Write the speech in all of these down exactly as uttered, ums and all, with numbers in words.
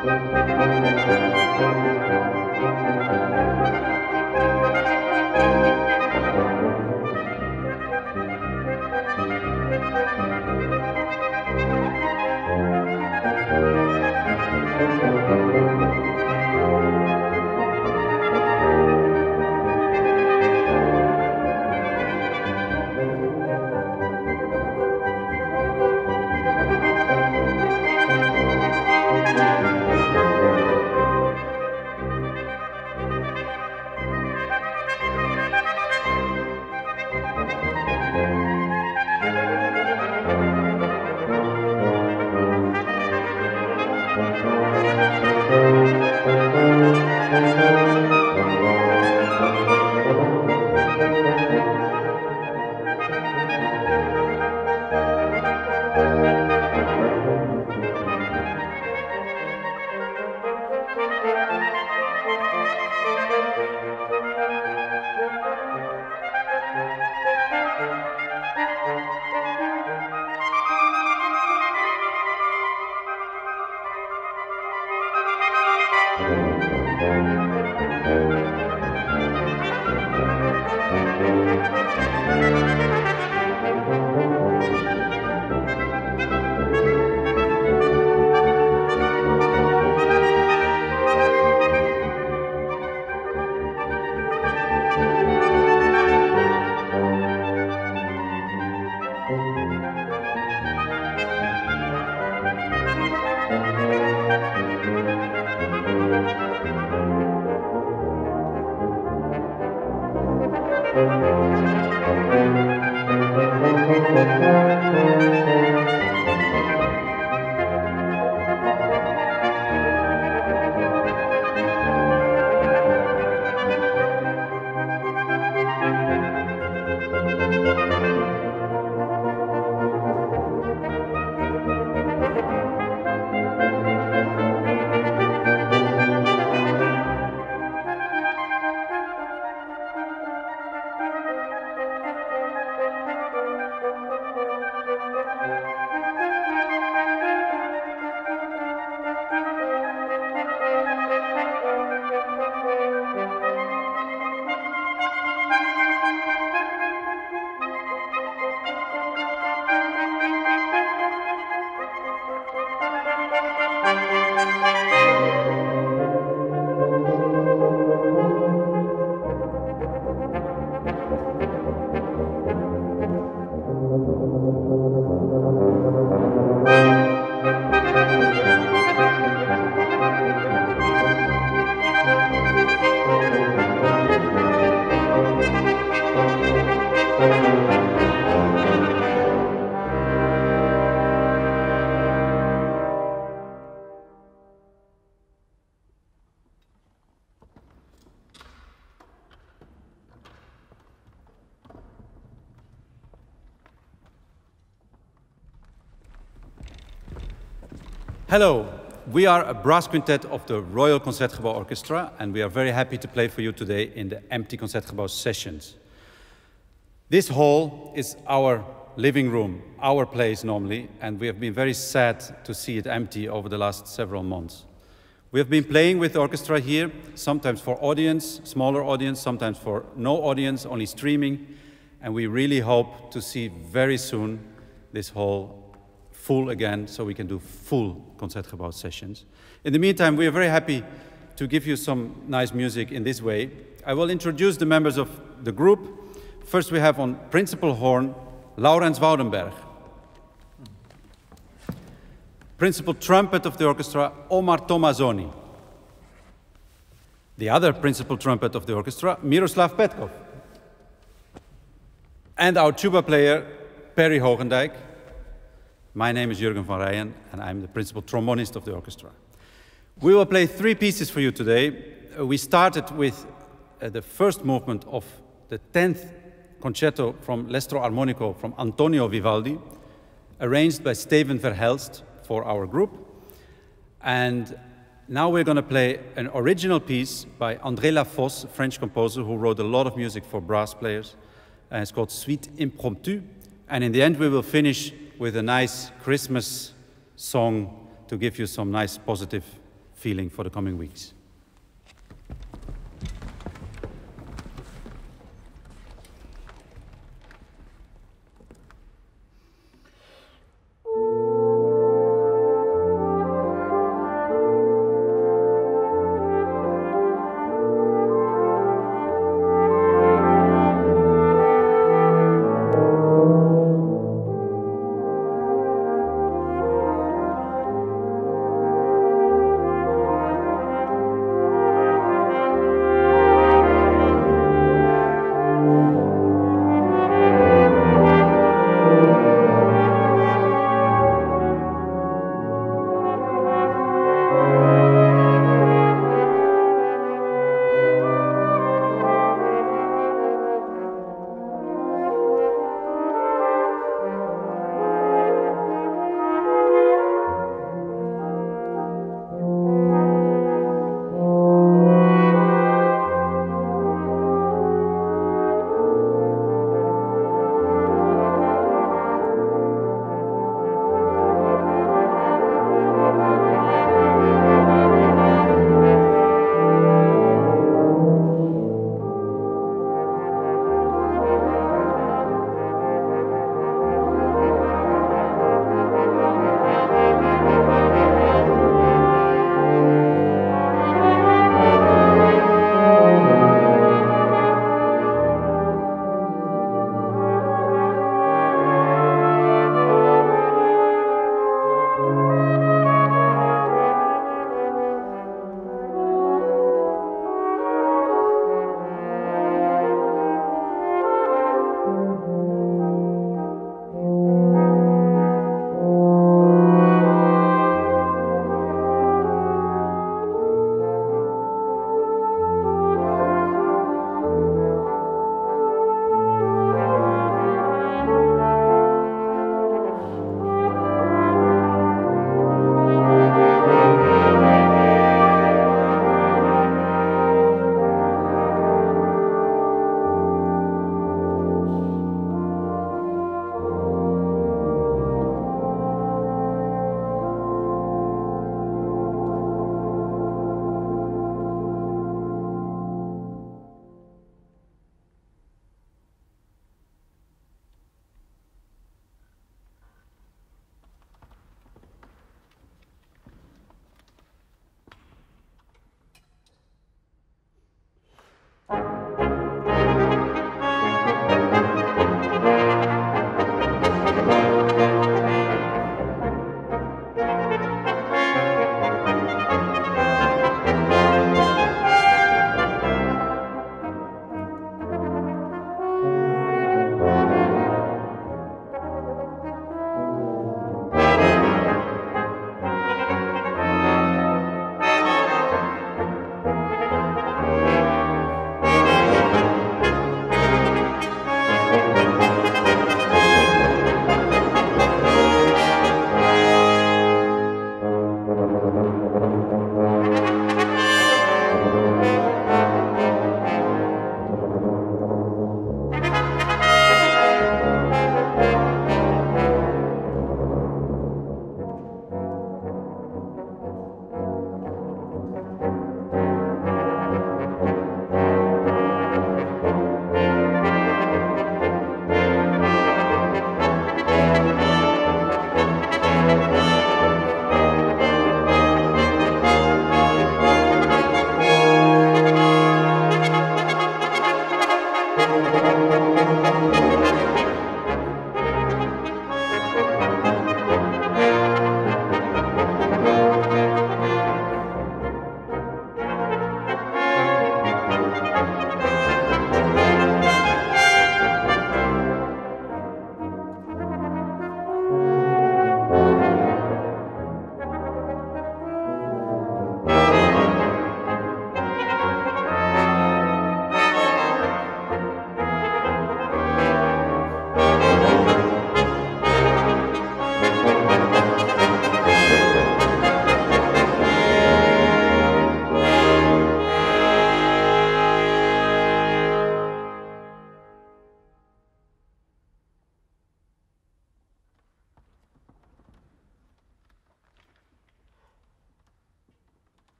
Hello, we are a brass quintet of the Royal Concertgebouw Orchestra, and we are very happy to play for you today in the empty Concertgebouw sessions. This hall is our living room, our place normally, and we have been very sad to see it empty over the last several months. We have been playing with the orchestra here, sometimes for audience, smaller audience, sometimes for no audience, only streaming, and we really hope to see very soon this hall full again, so we can do full Concertgebouw sessions. In the meantime, we are very happy to give you some nice music in this way. I will introduce the members of the group. First we have on principal horn, Laurens Woudenberg. Principal trumpet of the orchestra, Omar Tomazoni. The other principal trumpet of the orchestra, Miroslav Petkov. And our tuba player, Perry Hogendijk. My name is Jürgen van Rijen, and I'm the principal trombonist of the orchestra. We will play three pieces for you today. Uh, we started with uh, the first movement of the tenth concerto from L'Estro Armonico from Antonio Vivaldi, arranged by Steven Verhelst for our group. And now we're going to play an original piece by André Lafosse, a French composer who wrote a lot of music for brass players. And it's called Suite Impromptue. And in the end, we will finish with a nice Christmas song to give you some nice positive feeling for the coming weeks.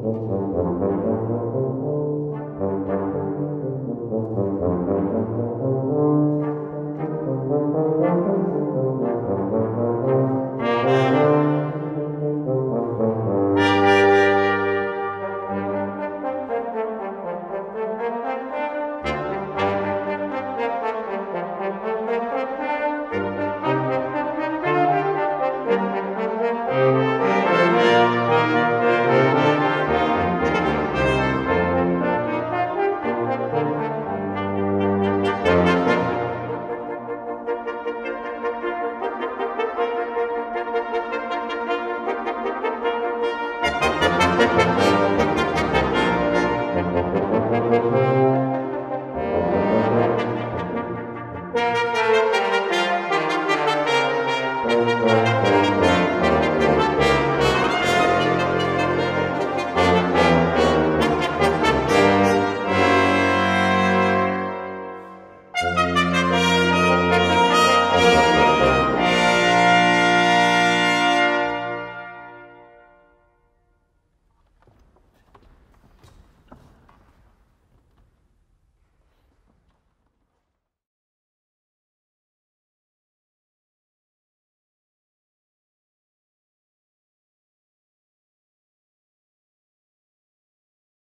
Thank